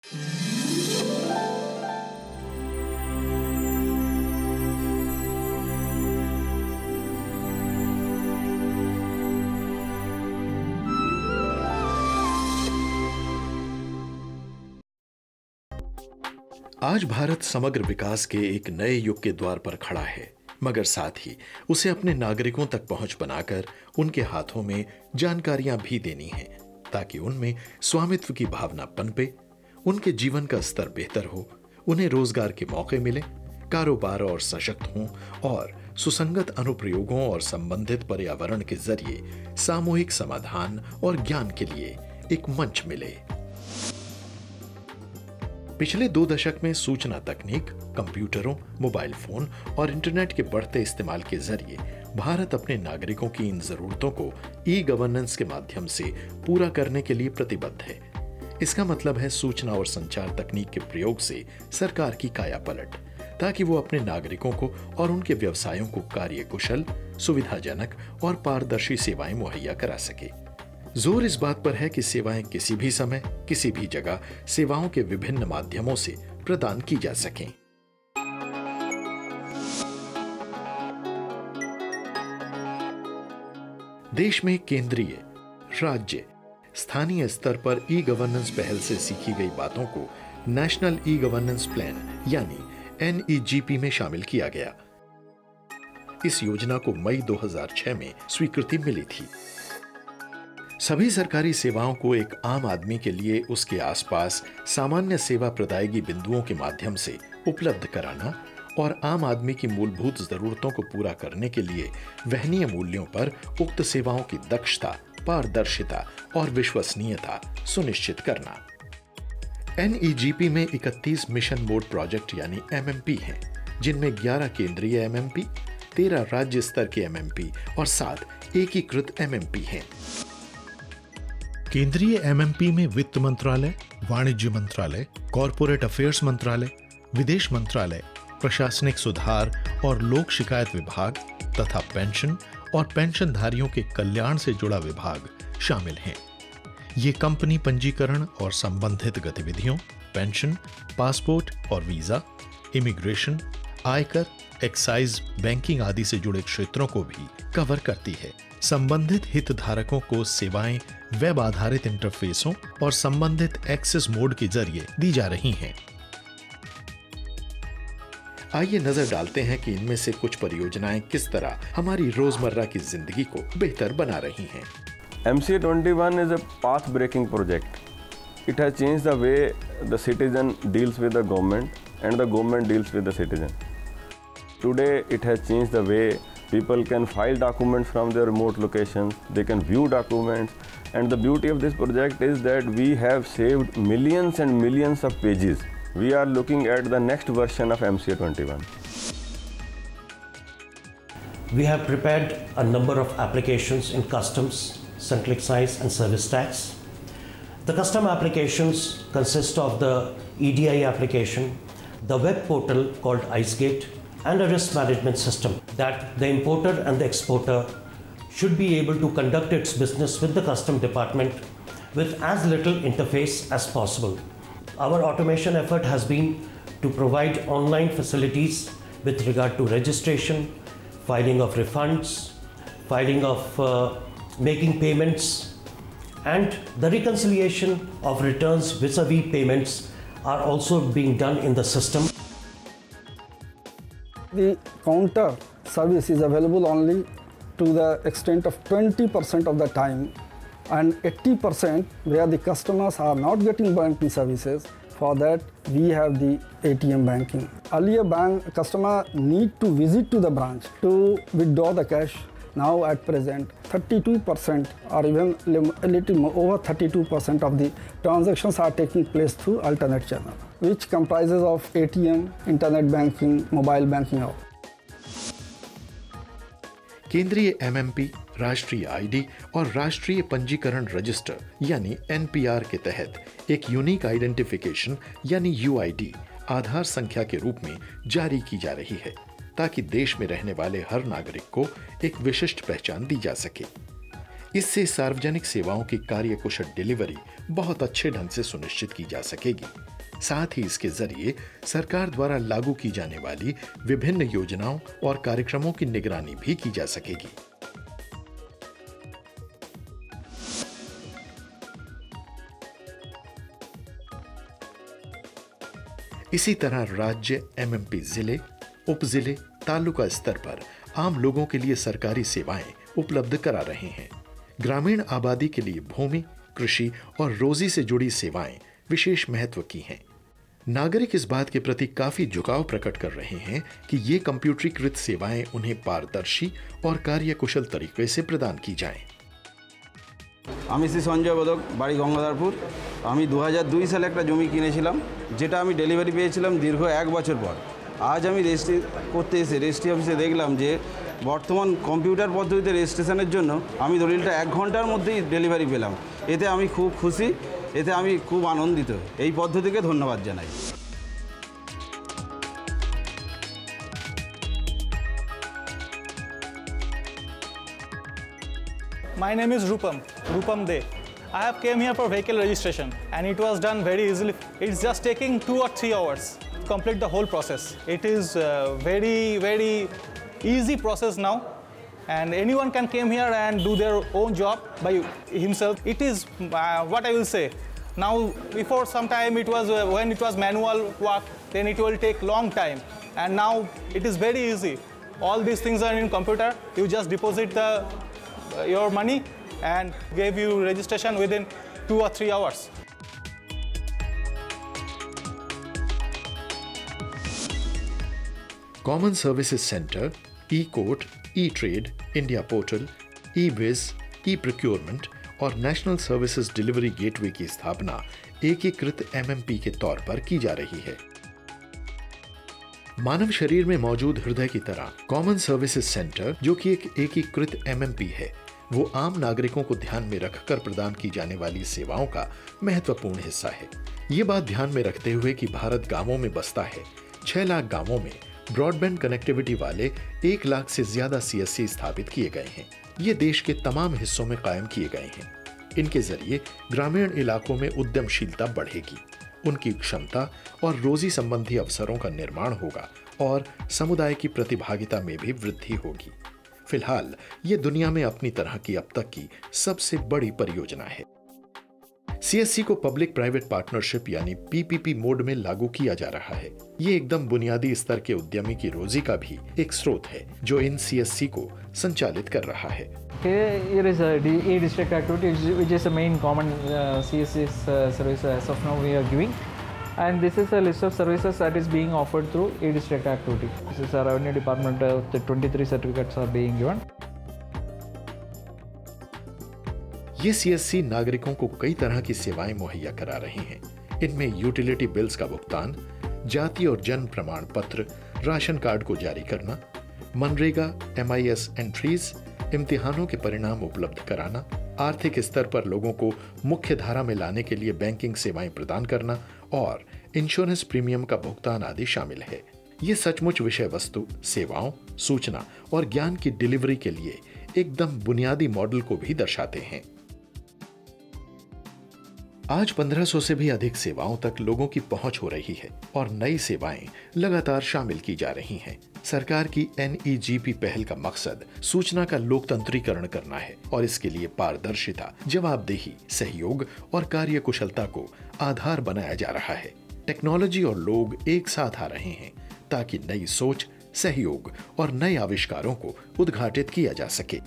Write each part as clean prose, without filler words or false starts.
आज भारत समग्र विकास के एक नए युग के द्वार पर खड़ा है, मगर साथ ही उसे अपने नागरिकों तक पहुंच बनाकर उनके हाथों में जानकारियां भी देनी है, ताकि उनमें स्वामित्व की भावना पनपे, उनके जीवन का स्तर बेहतर हो, उन्हें रोजगार के मौके मिले, कारोबार और सशक्त हों और सुसंगत अनुप्रयोगों और संबंधित पर्यावरण के जरिए सामूहिक समाधान और ज्ञान के लिए एक मंच मिले। पिछले 2 दशक में सूचना तकनीक, कंप्यूटरों, मोबाइल फोन और इंटरनेट के बढ़ते इस्तेमाल के जरिए भारत अपने नागरिकों की इन जरूरतों को ई गवर्नेंस के माध्यम से पूरा करने के लिए प्रतिबद्ध है। इसका मतलब है सूचना और संचार तकनीक के प्रयोग से सरकार की कायापलट, ताकि वो अपने नागरिकों को और उनके व्यवसायों को कार्यकुशल, सुविधाजनक और पारदर्शी सेवाएं मुहैया करा सके। जोर इस बात पर है कि सेवाएं किसी भी समय, किसी भी जगह सेवाओं के विभिन्न माध्यमों से प्रदान की जा सकें। देश में केंद्रीय, राज्य, स्थानीय स्तर पर ई गवर्नेंस पहल से सीखी गई बातों को नेशनल ई गवर्नेंस प्लान यानी NEGP में शामिल किया गया। इस योजना को मई 2006 में स्वीकृति मिली थी। सभी सरकारी सेवाओं को एक आम आदमी के लिए उसके आसपास सामान्य सेवा प्रदायगी बिंदुओं के माध्यम से उपलब्ध कराना और आम आदमी की मूलभूत जरूरतों को पूरा करने के लिए वहनीय मूल्यों पर उक्त सेवाओं की दक्षता, पारदर्शिता और विश्वसनीयता सुनिश्चित करना। NEGP में 31 मिशन मोड प्रोजेक्ट यानी MMP हैं, जिनमें 11 केंद्रीय MMP, 13 राज्य स्तर के MMP और 7 एकीकृत MMP हैं। केंद्रीय MMP में वित्त मंत्रालय, वाणिज्य मंत्रालय, कॉरपोरेट अफेयर्स मंत्रालय, विदेश मंत्रालय, प्रशासनिक सुधार और लोक शिकायत विभाग तथा पेंशन और पेंशनधारियों के कल्याण से जुड़ा विभाग शामिल हैं। ये कंपनी पंजीकरण और संबंधित गतिविधियों, पेंशन, पासपोर्ट और वीजा, इमिग्रेशन, आयकर, एक्साइज, बैंकिंग आदि से जुड़े क्षेत्रों को भी कवर करती है। संबंधित हितधारकों को सेवाएं वेब आधारित इंटरफेसों और संबंधित एक्सेस मोड के जरिए दी जा रही हैं। आइए नजर डालते हैं कि इनमें से कुछ परियोजनाएं किस तरह हमारी रोजमर्रा की जिंदगी को बेहतर बना रही हैं। MCA21 is a path-breaking project. It has changed the way the citizen deals with the government and the government deals with the citizen. Today, it has changed the way people can file documents from their remote locations, they can view documents, and the beauty of this project is that we have saved millions and millions of pages. We are looking at the next version of MCA21. We have prepared a number of applications in customs, central excise and service tax. The custom applications consist of the EDI application, the web portal called IceGate, and a risk management system that the importer and the exporter should be able to conduct its business with the custom department with as little interface as possible. Our automation effort has been to provide online facilities with regard to registration, filing of refunds, filing of making payments, and the reconciliation of returns vis-a-vis payments are also being done in the system. The counter service is available only to the extent of 20% of the time, and 80% where the customers are not getting banking services. For that, we have the ATM banking. Earlier, customer need to visit to the branch to withdraw the cash. Now at present, 32% or even a little more, over 32% of the transactions are taking place through alternate channel, which comprises of ATM, internet banking, mobile banking. केंद्रीय MMP, राष्ट्रीय ID और राष्ट्रीय पंजीकरण register यानी NPR के तहत एक unique identification यानी UID आधार संख्या के रूप में जारी की जा रही है, ताकि देश में रहने वाले हर नागरिक को एक विशिष्ट पहचान दी जा सके। इससे सार्वजनिक सेवाओं की कार्यकुशल डिलीवरी बहुत अच्छे ढंग से सुनिश्चित की जा सकेगी। साथ ही इसके जरिए सरकार द्वारा लागू की जाने वाली विभिन्न योजनाओं और कार्यक्रमों की निगरानी भी की जा सकेगी। इसी तरह राज्य एमएमपी जिले, उप जिले, तालुका स्तर पर आम लोगों के लिए सरकारी सेवाएं उपलब्ध करा रहे हैं। ग्रामीण आबादी के लिए भूमि, कृषि और रोजी से जुड़ी सेवाएं विशेष महत्व की हैं। नागरिक इस बात के प्रति काफी झुकाव प्रकट कर रहे हैं कि ये कंप्यूटरीकृत सेवाएं उन्हें पारदर्शी और कार्यकुशल तरीके से प्रदान की जाएं। আমি শ্রী সঞ্জয় বদক, বাড়ি গঙ্গাধরপুর। আমি 2002 সালে একটা জমি কিনেছিলাম, যেটা আমি ডেলিভারি পেয়েছিলাম দীর্ঘ 1 বছর পর। আজ আমি রেজিস্ট্রি করতে এসে রেজিস্ট্রি অফিসে দেখলাম যে বর্তমান কম্পিউটার পদ্ধতিতে রেজিস্ট্রেশনের জন্য আমি দলিলটা 1 ঘন্টার মধ্যেই ডেলিভারি পেলাম। এতে আমি খুব খুশি, এতে আমি খুব আনন্দিত। এই পদ্ধতিকে ধন্যবাদ জানাই। My name is Rupam De. I have came here for vehicle registration and it was done very easily. It's just taking 2 or 3 hours to complete the whole process. It is very easy process now and anyone can come here and do their own job by himself. It is what I will say. Now before some time it was when it was manual work, then it will take long time, and now it is very easy. All these things are in computer. You just deposit your money and give you registration within 2 or 3 hours. Common services centre, e court, e trade, India portal, e biz, e procurement और national services delivery gateway की स्थापना एकीकृत MMP के तौर पर की जा रही है। मानव शरीर में मौजूद हृदय की तरह कॉमन सर्विसेज सेंटर, जो कि एक एकीकृत एमएमपी है, वो आम नागरिकों को ध्यान में रखकर प्रदान की जाने वाली सेवाओं का महत्वपूर्ण हिस्सा है। ये बात ध्यान में रखते हुए कि भारत गांवों में बसता है, 6 लाख गांवों में ब्रॉडबैंड कनेक्टिविटी वाले 1 लाख से ज्यादा सीएससी स्थापित किए गए हैं। ये देश के तमाम हिस्सों में कायम किए गए हैं। इनके जरिए ग्रामीण इलाकों में उद्यमशीलता बढ़ेगी, उनकी क्षमता और रोजी संबंधी अवसरों का निर्माण होगा और समुदाय की प्रतिभागिता में भी वृद्धि होगी। फिलहाल ये दुनिया में अपनी तरह की अब तक की सबसे बड़ी परियोजना है। सीएससी को पब्लिक प्राइवेट पार्टनरशिप यानी पीपीपी मोड में लागू किया जा रहा है। ये एकदम बुनियादी स्तर के उद्यमी की रोजी का भी एक स्रोत है, जो इन सीएससी को संचालित कर रहा है। Here is a e-district activity, which is the main common CSC service as of now we are giving, and this is a list of services that is being offered through e-district activity. This is our revenue department. The 23 certificates are being given. ये CSC नागरिकों को कई तरह की सेवाएं मुहैया करा रहे हैं। इनमें यूटिलिटी बिल्स का भुगतान, जाति और जन्म प्रमाण पत्र, राशन कार्ड को जारी करना, मनरेगा MIS एंट्रीज, इम्तिहानों के परिणाम उपलब्ध कराना, आर्थिक स्तर पर लोगों को मुख्य धारा में लाने के लिए बैंकिंग सेवाएं प्रदान करना और इंश्योरेंस प्रीमियम का भुगतान आदि शामिल है। ये सचमुच विषय वस्तु, सेवाओं, सूचना और ज्ञान की डिलीवरी के लिए एकदम बुनियादी मॉडल को भी दर्शाते हैं। आज 1500 से भी अधिक सेवाओं तक लोगों की पहुंच हो रही है और नई सेवाएं लगातार शामिल की जा रही हैं। सरकार की NEGP पहल का मकसद सूचना का लोकतंत्रीकरण करना है और इसके लिए पारदर्शिता, जवाबदेही, सहयोग और कार्यकुशलता को आधार बनाया जा रहा है। टेक्नोलॉजी और लोग एक साथ आ रहे हैं ताकि नई सोच, सहयोग और नए आविष्कारों को उद्घाटित किया जा सके।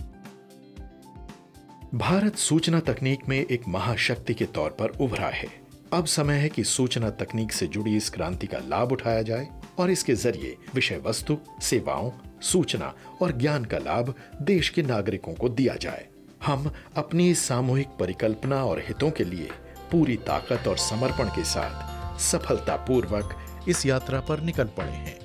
भारत सूचना तकनीक में एक महाशक्ति के तौर पर उभरा है। अब समय है कि सूचना तकनीक से जुड़ी इस क्रांति का लाभ उठाया जाए और इसके जरिए विषय वस्तु, सेवाओं, सूचना और ज्ञान का लाभ देश के नागरिकों को दिया जाए। हम अपनी सामूहिक परिकल्पना और हितों के लिए पूरी ताकत और समर्पण के साथ सफलतापूर्वक इस यात्रा पर निकल पड़े हैं।